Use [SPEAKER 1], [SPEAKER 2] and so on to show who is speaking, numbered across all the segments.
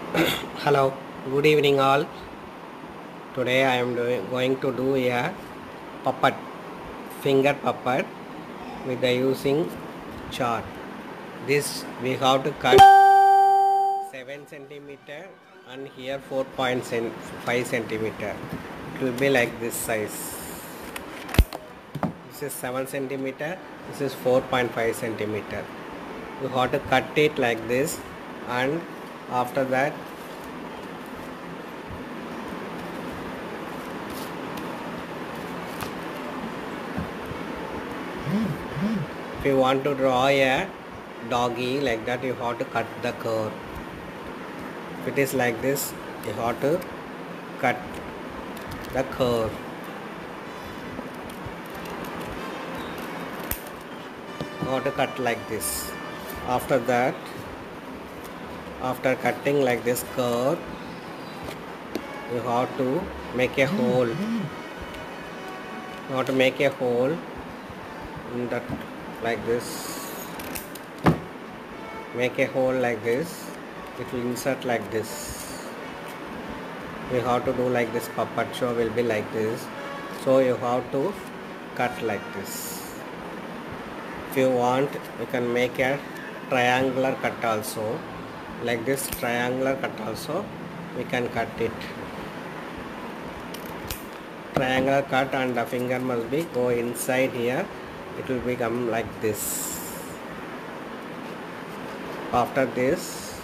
[SPEAKER 1] Hello, good evening all. Today I am going to do a puppet, finger puppet with the using chart. This we have to cut 7 centimeter and here 4.5 centimeter. It will be like this size. This is 7 centimeter. This is 4.5 centimeter. You have to cut it like this, and after that if you want to draw a doggy like that, you have to cut the curve. If it is like this, you have to cut the curve. You have to cut like this. After that, after cutting like this curve, you have to make a hole. You have to make a hole in that like this. Make a hole like this. It will insert like this. You have to do like this. Puppet show will be like this. So you have to cut like this. If you want, you can make a triangular cut also. Like this triangular cut also we can cut it. Triangular cut, and the finger must be go inside here. It will become like this. After this,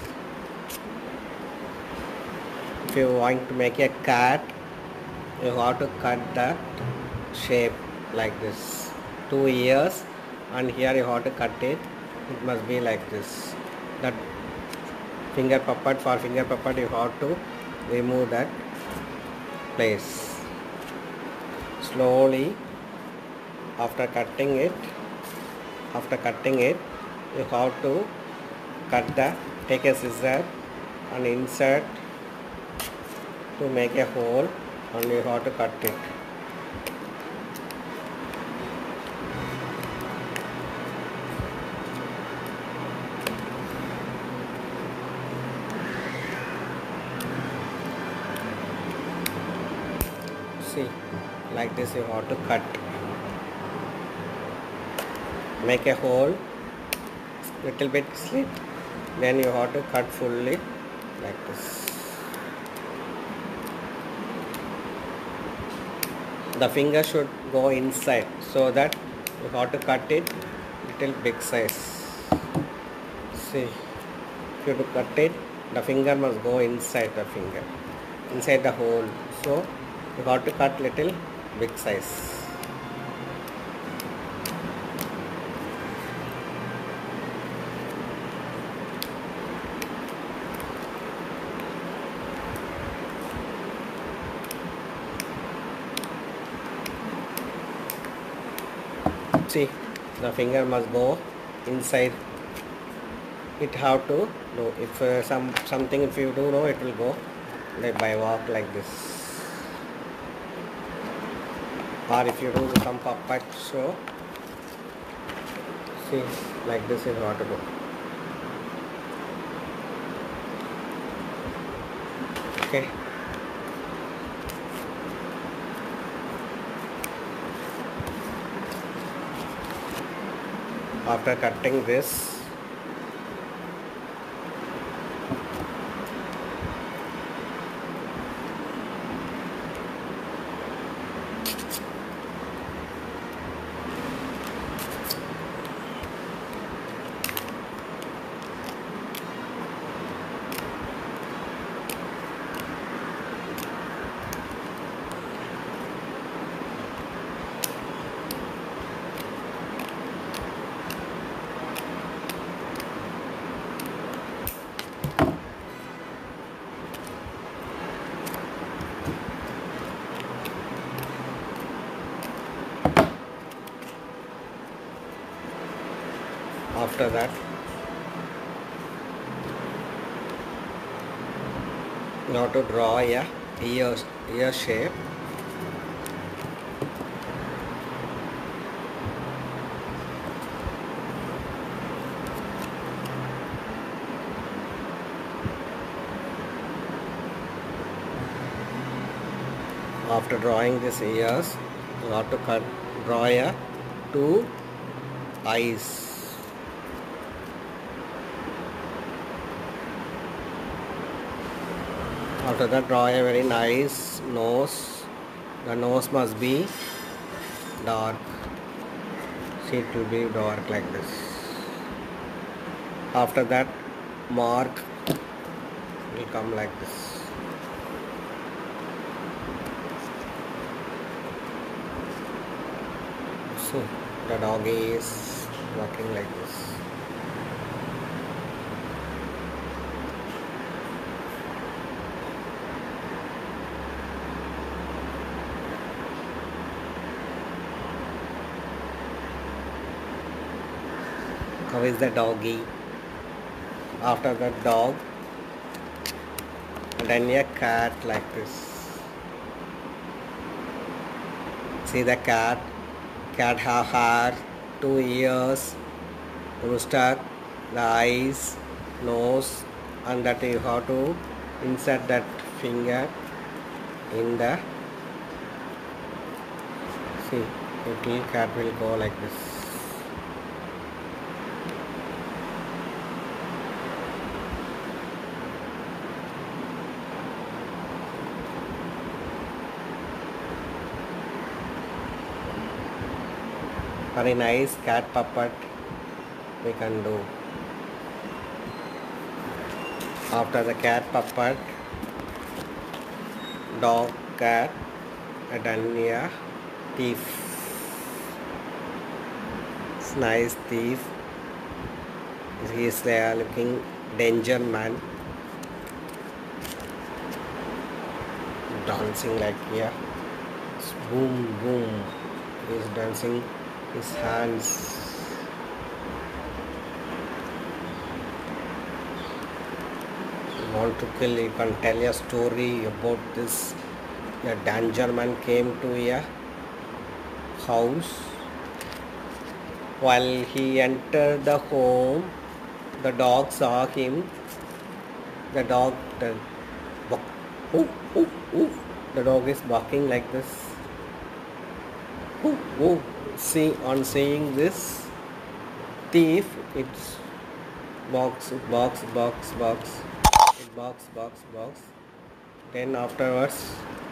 [SPEAKER 1] if you want to make a cat, you have to cut that shape like this. 2 ears, and here you have to cut it. It must be like this. That finger puppet, for finger puppet you have to remove that place. Slowly, after cutting it, you have to take a scissor and insert to make a hole, and you have to cut it. See, like this you have to cut. Make a hole, little bit slit, then you have to cut fully like this. The finger should go inside, so that you have to cut it little big size. See, if you have to cut it, the finger must go inside the finger, inside the hole. So you have to cut little big size. See, the finger must go inside. It have to do. If something if you do know, it will go like by walk like this. Or if you do some puppet show, see, like this is what to do. Okay. After cutting this, after that now to draw a ear shape. After drawing these ears, you have to draw a two eyes. After that, draw a very nice nose. The nose must be dark. See, it will be dark like this. After that, mark will come like this. See, the dog is walking like this. How is the doggy? After the dog, and then a cat like this. See the cat. Cat have hair, two ears, rooster, the eyes, nose, and that you have to insert that finger in the. See, little cat will go like this. Very nice cat puppet we can do. After the cat puppet, dog, cat, and then a thief. It's nice thief. He is looking danger man. Dancing like here. It's boom boom. He is dancing his hands. You want to kill, you can tell a story about this. A danger man came to a house. While he entered the home, the dog saw him. The dog, ooh, ooh, ooh. The dog is barking like this. Ooh, ooh. See, on seeing this thief, it's box, box, box, box, box, box, box. Then afterwards,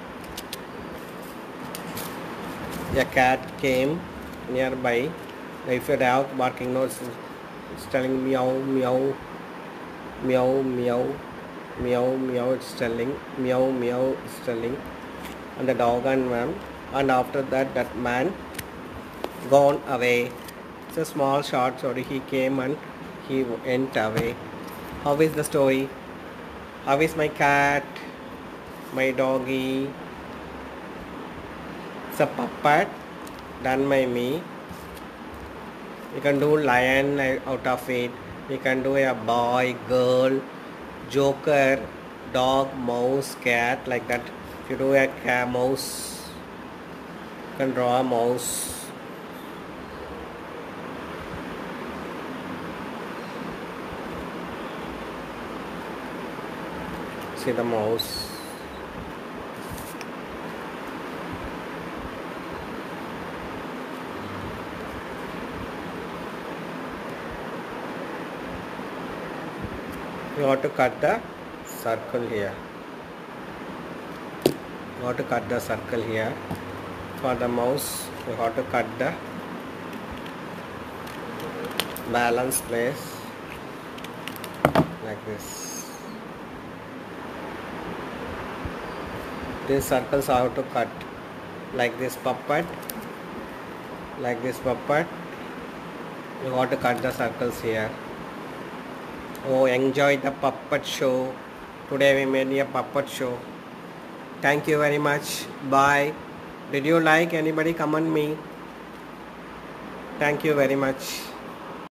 [SPEAKER 1] a cat came nearby. If a dog barking, no, it's telling meow, meow, meow, meow, meow, meow. It's telling meow, meow. It's telling, and the dog and man. And after that, that man gone away. It's a small short story. He came and he went away. How is the story? How is my cat? My doggy? It's a puppet done by me. You can do lion out of it. You can do a boy, girl, joker, dog, mouse, cat, like that. If you do a mouse, you can draw a mouse. See the mouse. You have to cut the circle here. You have to cut the circle here. For the mouse, you have to cut the balance place like this. These circles are how to cut, like this puppet, like this puppet. You have to cut the circles here. Oh, enjoy the puppet show. Today we made a puppet show. Thank you very much. Bye. Did you like? Anybody comment me? Thank you very much.